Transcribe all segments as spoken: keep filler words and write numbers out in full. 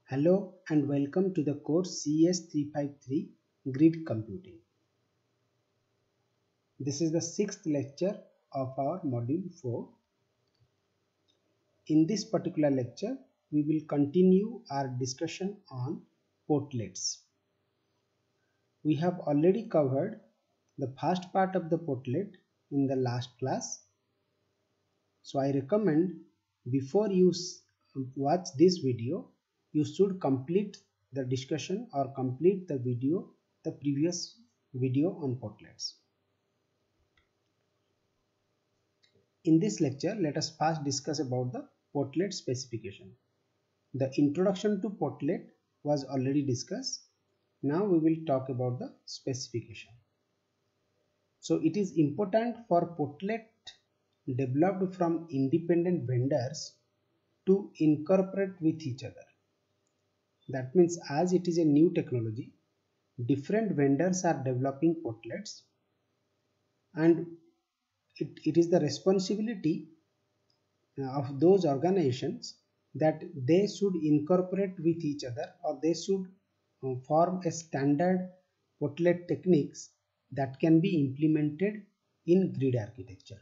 Hello and welcome to the course C S three fifty-three Grid Computing. This is the sixth lecture of our module four. In this particular lecture, we will continue our discussion on portlets. We have already covered the first part of the portlet in the last class. So I recommend before you watch this video, you should complete the discussion or complete the video, the previous video on portlets. In this lecture, let us first discuss about the portlet specification. The introduction to portlet was already discussed. Now we will talk about the specification. So it is important for portlet developed from independent vendors to incorporate with each other. That means as it is a new technology, different vendors are developing portlets, and it, it is the responsibility of those organizations that they should incorporate with each other, or they should form a standard portlet techniques that can be implemented in grid architecture.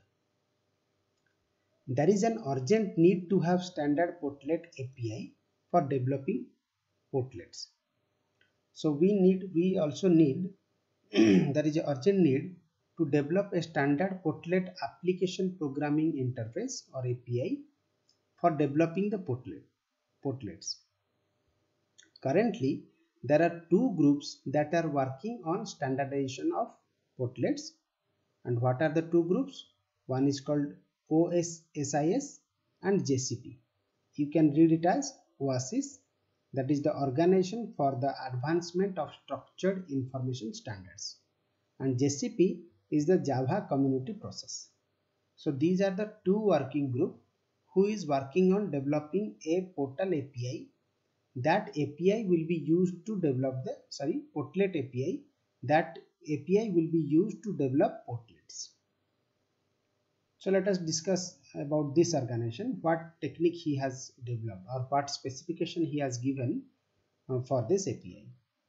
There is an urgent need to have standard portlet A P I for developing portlets. So we need, we also need, there is an urgent need to develop a standard portlet application programming interface or A P I for developing the portlet, portlets. Currently, there are two groups that are working on standardization of portlets. And what are the two groups? One is called O S I S and J C P. You can read it as O S I S. That is the Organization for the Advancement of Structured Information Standards, and J C P is the Java Community Process. So these are the two working groups who is working on developing a portal A P I. That A P I will be used to develop the, sorry, portlet A P I. That A P I will be used to develop portlets. So let us discuss about this organization, what technique he has developed or what specification he has given uh, for this A P I.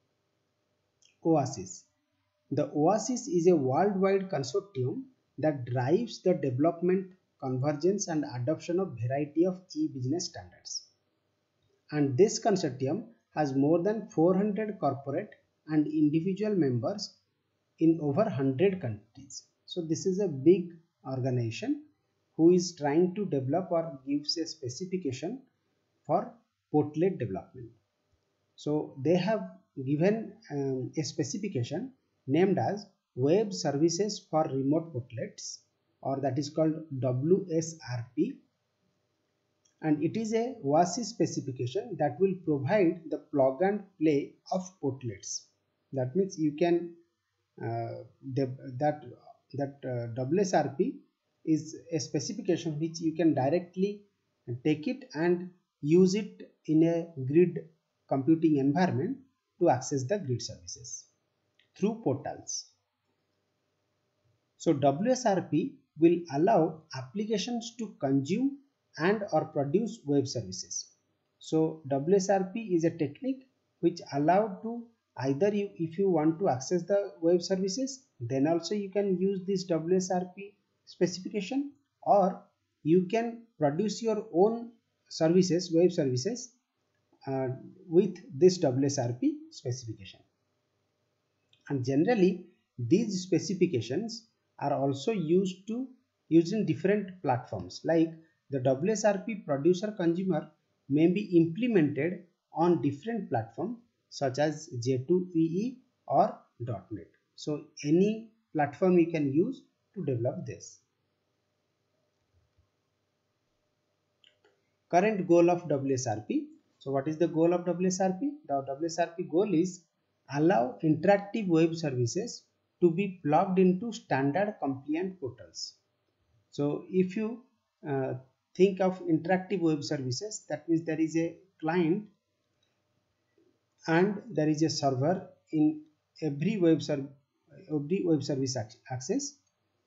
O S I S. The O S I S is a worldwide consortium that drives the development, convergence and adoption of variety of e-business standards. And this consortium has more than four hundred corporate and individual members in over one hundred countries. So this is a big organization who is trying to develop or gives a specification for portlet development. So they have given um, a specification named as Web Services for Remote Portlets, or that is called W S R P, and it is a O S I S specification that will provide the plug and play of portlets. That means you can uh, that that uh, W S R P is a specification which you can directly take it and use it in a grid computing environment to access the grid services through portals. So W S R P will allow applications to consume and or produce web services. So W S R P is a technique which allow to either you, if you want to access the web services, then also you can use this W S R P specification, or you can produce your own services, web services uh, with this W S R P specification. And generally these specifications are also used to used in different platforms, like the W S R P producer consumer may be implemented on different platforms such as J two E E or dot net. So any platform you can use to develop this. Current goal of W S R P. So what is the goal of W S R P? The W S R P goal is allow interactive web services to be plugged into standard compliant portals. So if you uh, think of interactive web services, that means there is a client and there is a server in every web, serv every web service access.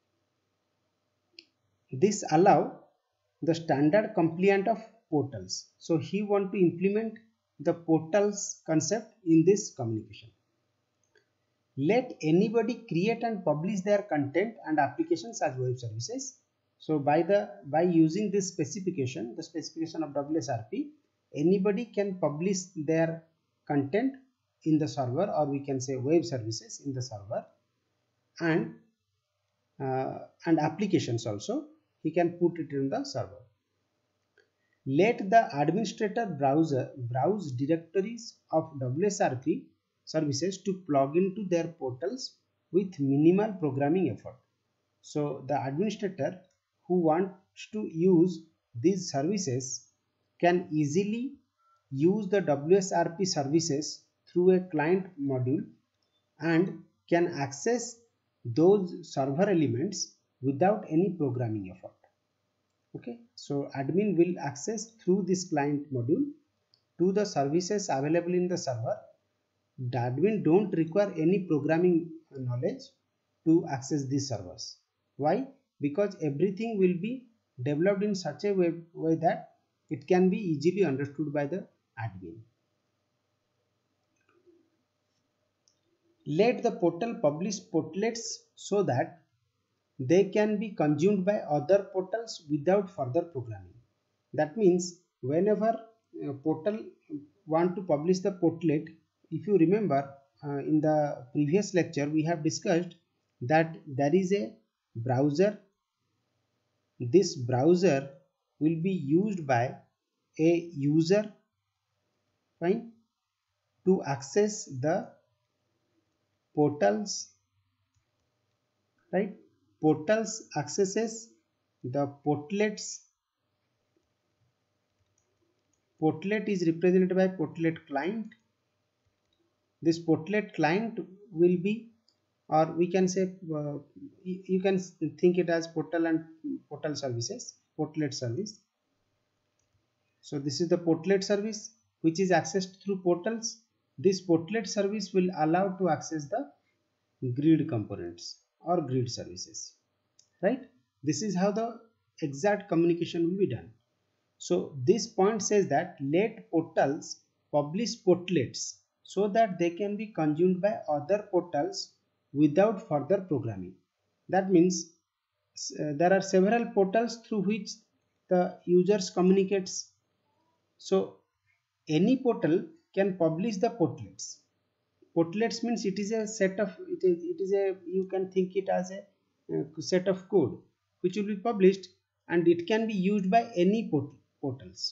This allow the standard compliant of portals. So he want to implement the portals concept in this communication. Let anybody create and publish their content and applications as web services. So by the by using this specification, the specification of W S R P, anybody can publish their content in the server, or we can say web services in the server, and uh, and applications also he can put it in the server. Let the administrator browser browse directories of W S R P services to plug into their portals with minimal programming effort. So the administrator who wants to use these services can easily use the W S R P services through a client module and can access those server elements without any programming effort. Okay, so admin will access through this client module to the services available in the server. The admin don't require any programming knowledge to access these servers. Why? Because everything will be developed in such a way, way that it can be easily understood by the admin. Let the portal publish portlets so that they can be consumed by other portals without further programming. That means whenever a portal want to publish the portlet, if you remember uh, in the previous lecture we have discussed that there is a browser. This browser will be used by a user, fine, to access the portals, right? Portals accesses the portlets. Portlet is represented by portlet client. This portlet client will be, or we can say uh, you, you can think it as portal and portal services, portlet service. So this is the portlet service which is accessed through portals. This portlet service will allow to access the grid components or grid services, right? This is how the exact communication will be done. So this point says that let portals publish portlets so that they can be consumed by other portals without further programming. That means uh, there are several portals through which the users communicates. So any portal can publish the portlets. Portlets means it is a set of, it is, it is a, you can think it as a uh, set of code which will be published, and it can be used by any port portals.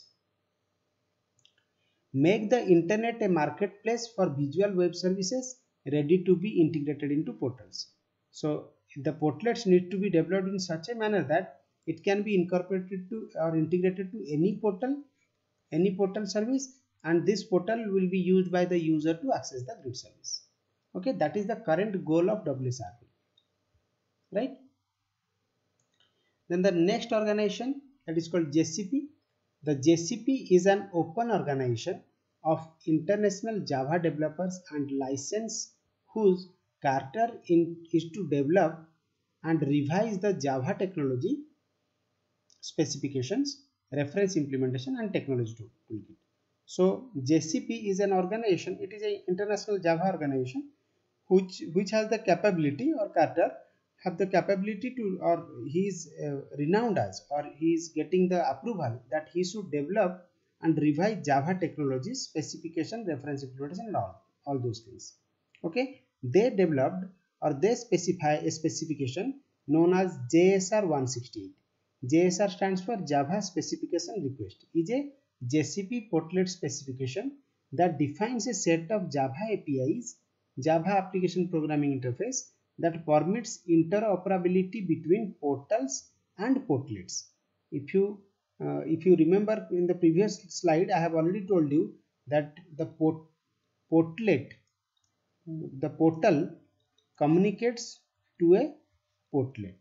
Make the internet a marketplace for visual web services ready to be integrated into portals. So the portlets need to be developed in such a manner that it can be incorporated to or integrated to any portal, any portal service, and this portal will be used by the user to access the grid service. Okay, that is the current goal of W S R P, right? Then the next organization, that is called J C P. The J C P is an open organization of international Java developers and license whose charter in, is to develop and revise the Java technology specifications, reference implementation and technology toolkit. So J C P is an organization, it is an international Java organization which, which has the capability, or charter have the capability to, or he is uh, renowned as, or he is getting the approval that he should develop and revise Java technologies, specification, reference implementation and all, all those things. Okay, they developed or they specify a specification known as J S R one sixty-eight. J S R stands for Java Specification Request. Is a J C P portlet specification that defines a set of Java A P Is, Java Application Programming Interface, that permits interoperability between portals and portlets. If you uh, if you remember in the previous slide, I have already told you that the port, portlet, the portal communicates to a portlet.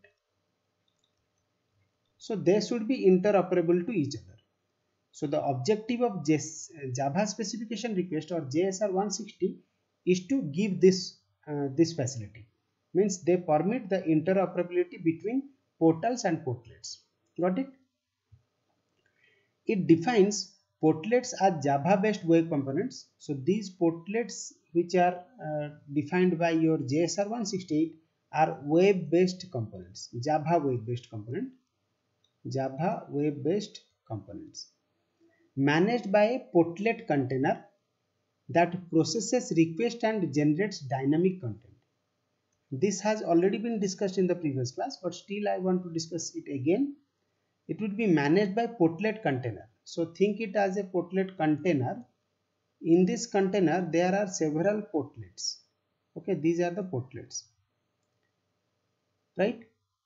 So they should be interoperable to each other. So the objective of Java Specification Request or J S R one sixty is to give this uh, this facility. Means they permit the interoperability between portals and portlets. Got it? It defines Portlets are Java based web components. So these portlets which are uh, defined by your J S R one sixty-eight are web based components, Java web based component, Java web based components managed by a portlet container that processes request and generates dynamic content. This has already been discussed in the previous class, but still I want to discuss it again. It would be managed by portlet container. So think it as a portlet container. In this container there are several portlets. Okay, these are the portlets, right?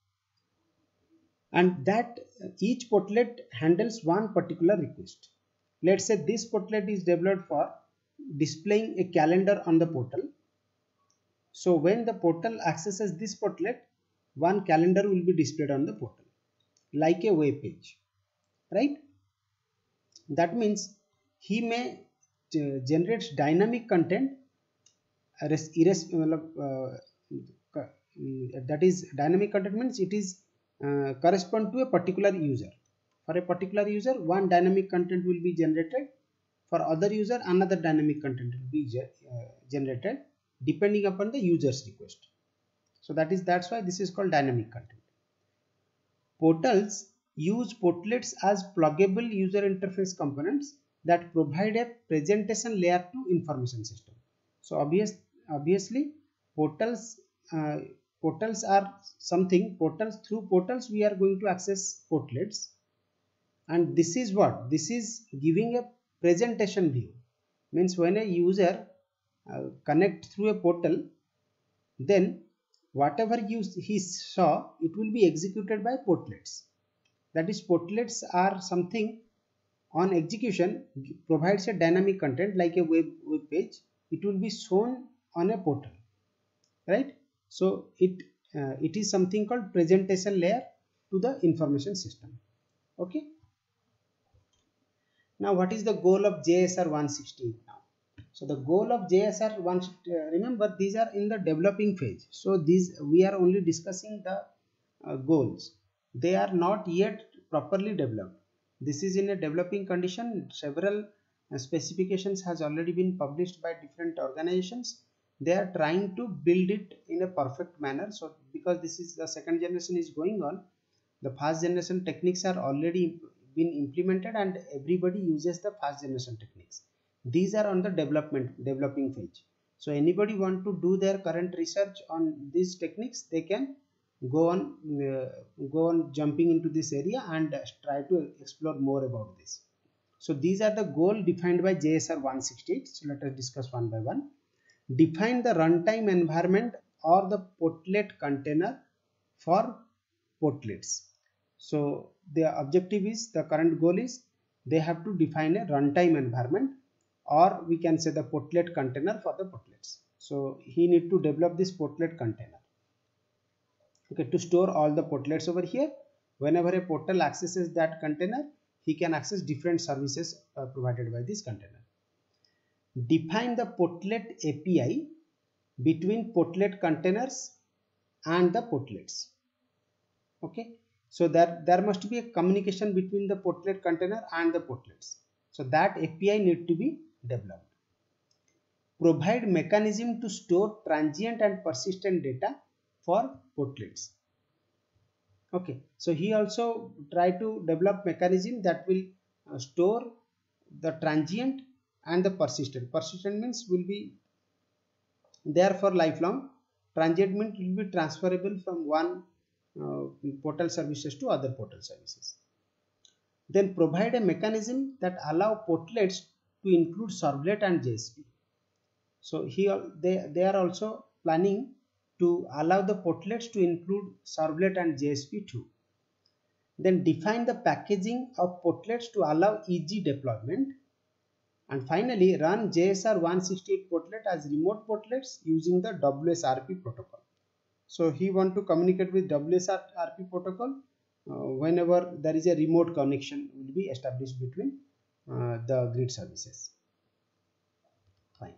And that each portlet handles one particular request. Let's say this portlet is developed for displaying a calendar on the portal. So when the portal accesses this portlet, one calendar will be displayed on the portal like a web page, right? That means he may uh, generate dynamic content. Uh, uh, that is, dynamic content means it is uh, correspond to a particular user. For a particular user, one dynamic content will be generated. For other user, another dynamic content will be uh, generated depending upon the user's request. So that is that's why this is called dynamic content. Portals use portlets as pluggable user interface components that provide a presentation layer to information system. So obvious, obviously portals uh, portals are something portals through portals we are going to access portlets, and this is what this is giving a presentation view. Means when a user uh, connect through a portal, then whatever you he saw, it will be executed by portlets. That is, portlets are something on execution provides a dynamic content like a web, web page. It will be shown on a portal, right? So it uh, it is something called presentation layer to the information system. Okay. Now what is the goal of J S R one sixty-eight now? So the goal of J S R one sixty-eight, uh, remember these are in the developing phase. So these we are only discussing the uh, goals. They are not yet properly developed. This is in a developing condition. Several uh, specifications has already been published by different organizations. They are trying to build it in a perfect manner. So because this is the second generation is going on, the first generation techniques are already been implemented and everybody uses the first generation techniques. These are on the development developing phase. So anybody want to do their current research on these techniques, they can go on uh, go on jumping into this area and uh, try to explore more about this. So these are the goal defined by J S R one sixty-eight. So let us discuss one by one. Define the runtime environment or the portlet container for portlets. So the objective is, the current goal is, they have to define a runtime environment, or we can say the portlet container for the portlets. So he need to develop this portlet container, okay, to store all the portlets over here. Whenever a portal accesses that container, he can access different services uh, provided by this container. Define the portlet A P I between portlet containers and the portlets. Okay, so that there must be a communication between the portlet container and the portlets. So that A P I need to be developed. Provide mechanism to store transient and persistent data for portlets. Okay, so he also try to develop mechanism that will uh, store the transient and the persistent. Persistent means will be there for lifelong. Transient means will be transferable from one uh, portal services to other portal services. Then provide a mechanism that allow portlets to include servlet and J S P. So here they, they are also planning to allow the portlets to include servlet and J S P too. Then define the packaging of portlets to allow easy deployment. And finally, run J S R one sixty-eight portlet as remote portlets using the W S R P protocol. So he want to communicate with W S R P protocol uh, whenever there is a remote connection will be established between uh, the grid services. Fine.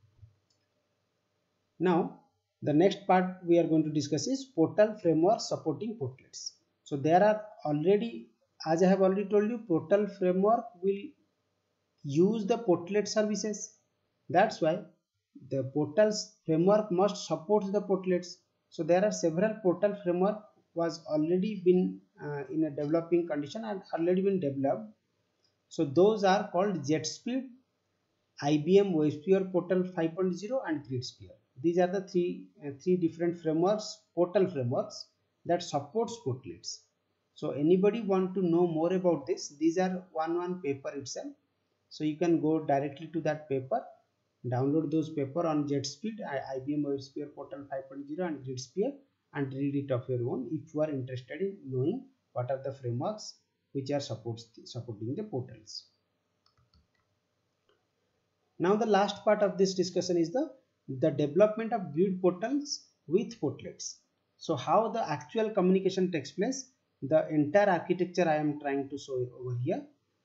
Now the next part we are going to discuss is portal framework supporting portlets. So there are already, as I have already told you, portal framework will use the portlet services. That's why the portals framework must support the portlets. So there are several portal framework was already been uh, in a developing condition and already been developed. So those are called JetSpeed, I B M WebSphere Portal five point zero and Gridsphere. These are the three uh, three different frameworks, portal frameworks that supports portlets. So anybody want to know more about this, these are one one paper itself. So you can go directly to that paper, download those paper on JetSpeed, I B M WebSphere Portal five point zero and Gridsphere, and read it of your own if you are interested in knowing what are the frameworks which are supports supporting the portals. Now the last part of this discussion is the, the development of grid portals with portlets. So how the actual communication takes place, the entire architecture I am trying to show over here.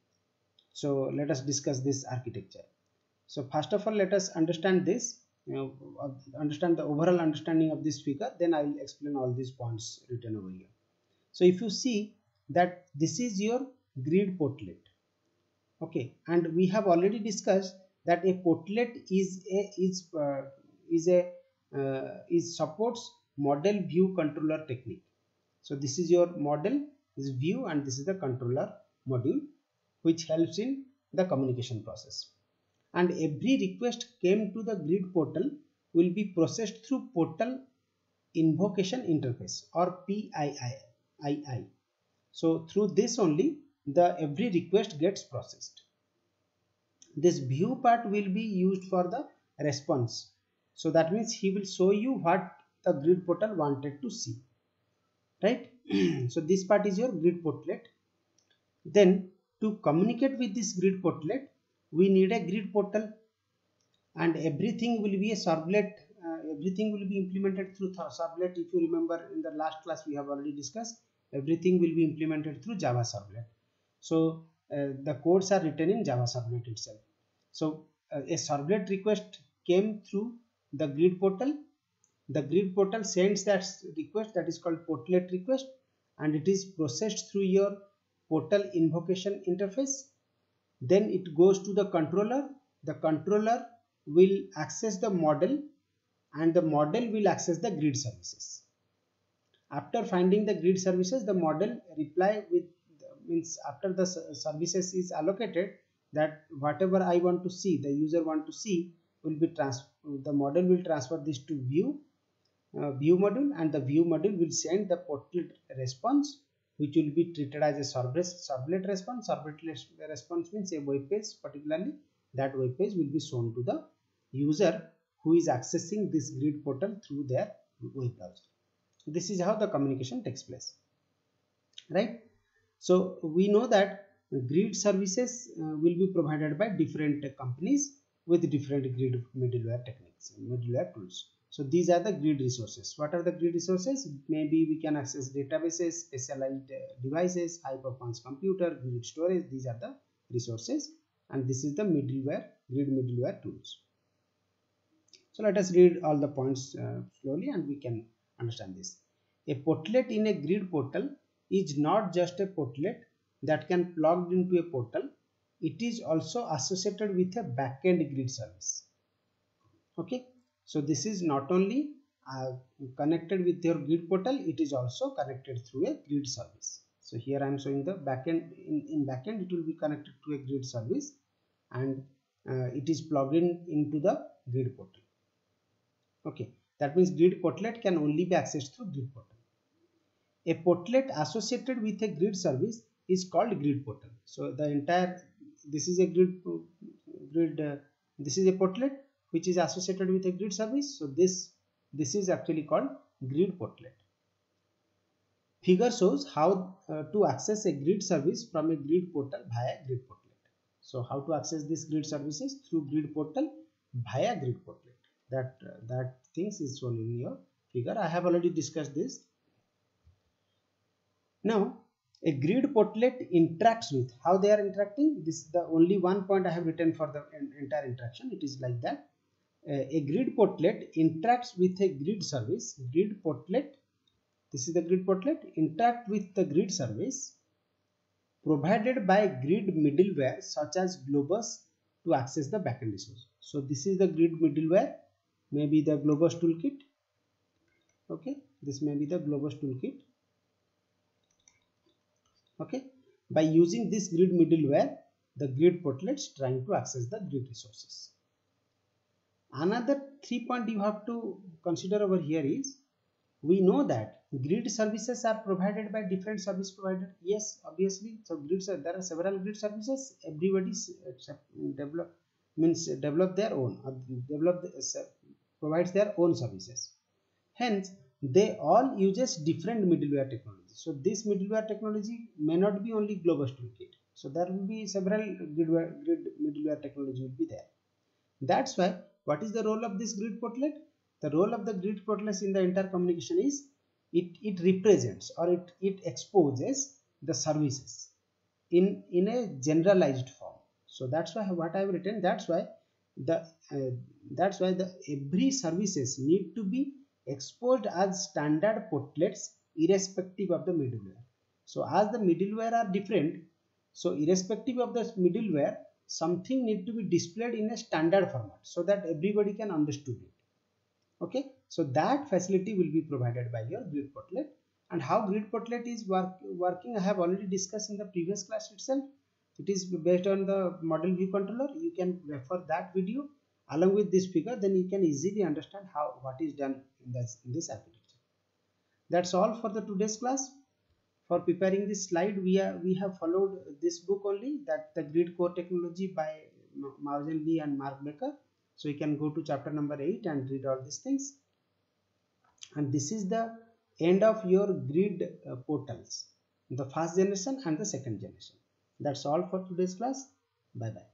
So let us discuss this architecture. So first of all, let us understand this, you know, understand the overall understanding of this figure, then I will explain all these points written over here. So if you see that this is your grid portlet, okay, and we have already discussed that a portlet is a is uh, is a uh, is supports model view controller technique. So this is your model, this is view, and this is the controller module which helps in the communication process. And every request came to the grid portal will be processed through portal invocation interface or P I I. So through this only the every request gets processed. This view part will be used for the response. So that means he will show you what the grid portal wanted to see, right? So this part is your grid portlet. Then to communicate with this grid portlet, we need a grid portal, and everything will be a servlet. Uh, everything will be implemented through servlet. If you remember in the last class we have already discussed, everything will be implemented through Java servlet. So uh, the codes are written in Java servlet itself. So uh, a servlet request came through the grid portal. The grid portal sends that request, that is called portlet request, and it is processed through your portal invocation interface. Then it goes to the controller. The controller will access the model, and the model will access the grid services. After finding the grid services, the model reply with, means after the services is allocated, that whatever I want to see, the user want to see, will be trans the model will transfer this to view uh, view module, and the view module will send the portlet response, which will be treated as a servlet, servlet response. Servlet response means a web page, particularly that web page will be shown to the user who is accessing this grid portal through their web browser. This is how the communication takes place, right? So we know that grid services uh, will be provided by different companies with different grid middleware techniques, middleware tools. So these are the grid resources. What are the grid resources? Maybe we can access databases, specialized uh, devices, high performance computer, grid storage. These are the resources, and this is the middleware, grid middleware tools. So let us read all the points uh, slowly, and we can understand this. A portlet in a grid portal is not just a portlet that can plug into a portal. It is also associated with a backend grid service. Okay. So this is not only uh, connected with your grid portal, it is also connected through a grid service. So here I am showing the backend. In, in backend it will be connected to a grid service, and uh, it is plugged in into the grid portal. Okay, that means grid portlet can only be accessed through grid portal. A portlet associated with a grid service is called grid portal. So the entire, this is a grid grid uh, this is a portlet which is associated with a grid service. So this this is actually called grid portlet. Figure shows how uh, to access a grid service from a grid portal via grid portlet. So how to access these grid services through grid portal via grid portlet. That uh, that things is shown in your figure. I have already discussed this. Now a grid portlet interacts with, how they are interacting. This is the only one point I have written for the entire interaction. It is like that. Uh, a grid portlet interacts with a grid service. Grid portlet, this is the grid portlet, interact with the grid service provided by grid middleware such as Globus, to access the backend resource. So this is the grid middleware, maybe the Globus toolkit. Okay, this may be the Globus toolkit. Okay, by using this grid middleware, the grid portlets trying to access the grid resources. Another three point you have to consider over here is, we know that grid services are provided by different service providers. Yes, obviously. So grids are, there are several grid services. Everybody develop means develop their own, or develop the, provides their own services. Hence, they all uses different middleware technology. So this middleware technology may not be only Globus toolkit. So there will be several grid, grid middleware technology will be there. That's why, what is the role of this grid portlet? The role of the grid portlets in the intercommunication is, it, it represents or it, it exposes the services in, in a generalized form. So that's why what I have written, that's why the uh, that's why the every services need to be exposed as standard portlets irrespective of the middleware. So as the middleware are different, so irrespective of the middleware, something need to be displayed in a standard format so that everybody can understand it. Okay, so that facility will be provided by your grid portlet. And how grid portlet is work, working, I have already discussed in the previous class itself. It is based on the model view controller. You can refer that video along with this figure, then you can easily understand how what is done in this, in this architecture. That's all for the today's class. For preparing this slide, we are we have followed this book only, that the Grid Core Technology by Maozen Lee and Mark Baker. So you can go to chapter number eight and read all these things. And this is the end of your grid uh, portals, the first generation and the second generation. That's all for today's class. Bye bye.